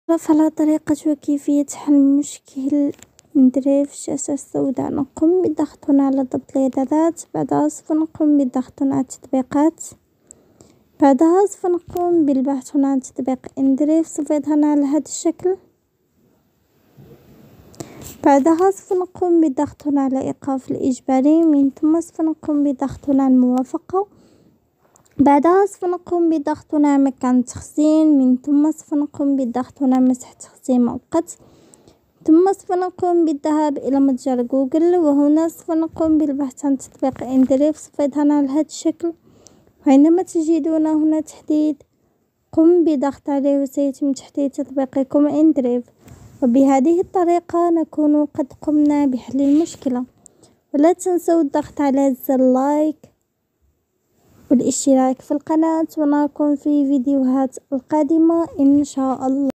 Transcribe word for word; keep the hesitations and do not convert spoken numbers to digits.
تعرف على طريقة وكيفية حل مشكل ندري في الشاشة السوداء. نقوم بالضغط هنا على ضبط الإعدادات، بعدها سوف نقوم بالضغط هنا على التطبيقات، بعدها سوف نقوم بالبحث هنا عن تطبيق اندريف، سوف يظهر على هذا الشكل. بعدها سوف نقوم بالضغط هنا على إيقاف الإجباري، من ثم سوف نقوم بالضغط هنا على الموافقة، بعدها سوف نقوم بالضغط هنا على مكان التخزين، من ثم سوف نقوم بالضغط هنا على مسح تخزين مؤقت، ثم سوف نقوم بالذهاب إلى متجر جوجل، وهنا سوف نقوم بالبحث عن تطبيق اندريف، سوف يظهر على هذا الشكل. وعندما تجدون هنا تحديد قم بضغط عليه وسيتم تحديد تطبيقكم اندريف. وبهذه الطريقة نكون قد قمنا بحل المشكلة. ولا تنسوا الضغط على زر لايك والاشتراك في القناة، ونراكم في فيديوهات القادمة إن شاء الله.